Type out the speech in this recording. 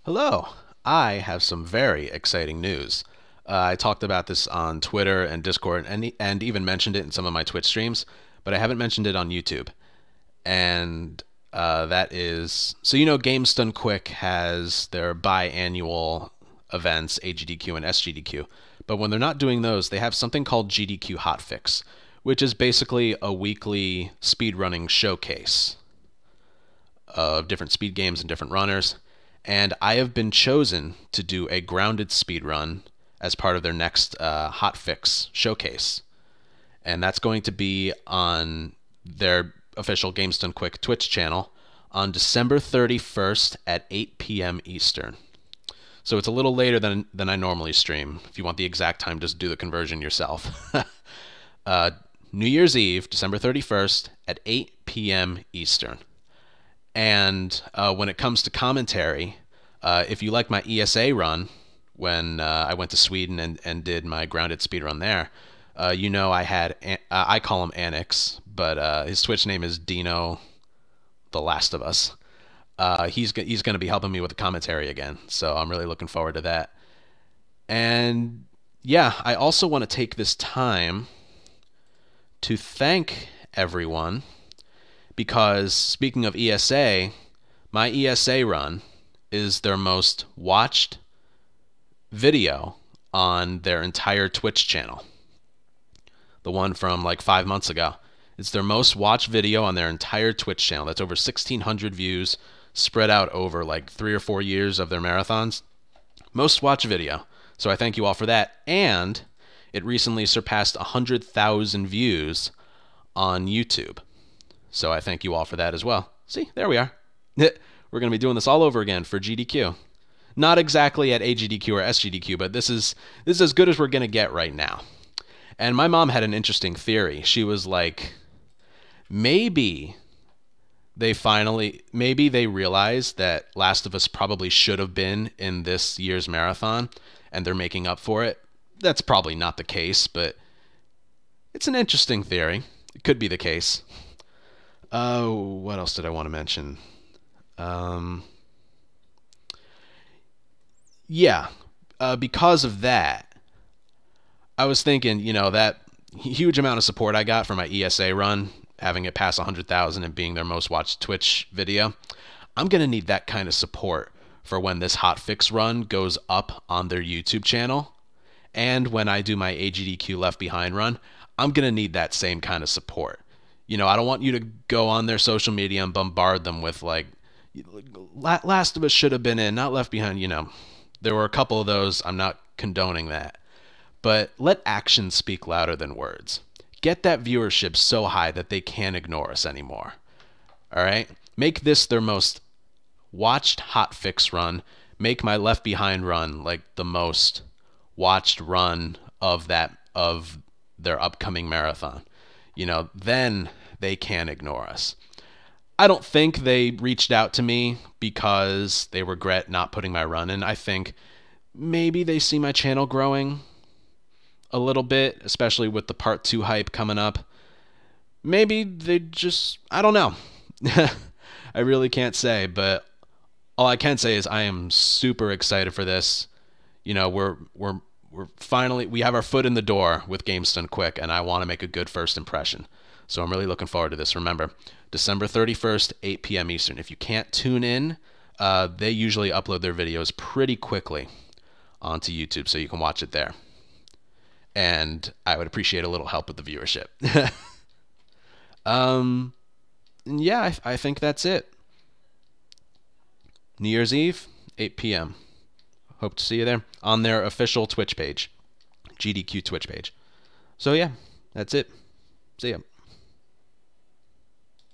Hello. I have some very exciting news. I talked about this on Twitter and Discord and even mentioned it in some of my Twitch streams, but I haven't mentioned it on YouTube. And that is so Games Done Quick has their biannual events, AGDQ and SGDQ. But when they're not doing those, they have something called GDQ Hotfix, which is basically a weekly speedrunning showcase of different speed games and different runners. And I have been chosen to do a grounded speed run as part of their next hotfix showcase. And that's going to be on their official Games Done Quick Twitch channel on December 31st at 8 p.m. Eastern. So it's a little later than I normally stream. If you want the exact time, just do the conversion yourself. New Year's Eve, December 31st at 8 p.m. Eastern. And when it comes to commentary, if you like my ESA run, when I went to Sweden and did my grounded speed run there, I had, I call him Anix, but his Twitch name is Dino, The Last of Us. He's going to be helping me with the commentary again, so I'm really looking forward to that. And yeah, I also want to take this time to thank everyone, because speaking of ESA, my ESA run is their most watched video on their entire Twitch channel. The one from like 5 months ago. It's their most watched video on their entire Twitch channel. That's over 1,600 views spread out over like 3 or 4 years of their marathons. Most watched video. So I thank you all for that. And it recently surpassed 100,000 views on YouTube. So I thank you all for that as well. See, there we are. We're going to be doing this all over again for GDQ. Not exactly at AGDQ or SGDQ, but this is as good as we're going to get right now. And my mom had an interesting theory. She was like, maybe they realized that Last of Us probably should have been in this year's marathon, and they're making up for it. That's probably not the case, but it's an interesting theory. It could be the case. What else did I want to mention? Because of that, I was thinking, that huge amount of support I got for my ESA run, having it pass 100,000 and being their most watched Twitch video, I'm going to need that kind of support for when this hotfix run goes up on their YouTube channel. And when I do my AGDQ Left Behind run, I'm going to need that same kind of support. I don't want you to go on their social media and bombard them with like, Last of Us should have been in, not Left Behind. There were a couple of those. I'm not condoning that. But let actions speak louder than words. Get that viewership so high that they can't ignore us anymore. All right? Make this their most watched hotfix run. Make my Left Behind run like the most watched run of their upcoming marathon. Then they can't ignore us. I don't think they reached out to me because they regret not putting my run in. I think maybe they see my channel growing a little bit, especially with the part 2 hype coming up. Maybe they just, I don't know. I really can't say, but all I can say is I am super excited for this. We're finally, we have our foot in the door with Games Done Quick, and I want to make a good first impression. So I'm really looking forward to this. Remember, December 31st, 8 p.m. Eastern. If you can't tune in, they usually upload their videos pretty quickly onto YouTube, so you can watch it there. And I would appreciate a little help with the viewership. Yeah, I think that's it. New Year's Eve, 8 p.m. Hope to see you there on their official Twitch page, GDQ Twitch page. So yeah, that's it. See ya.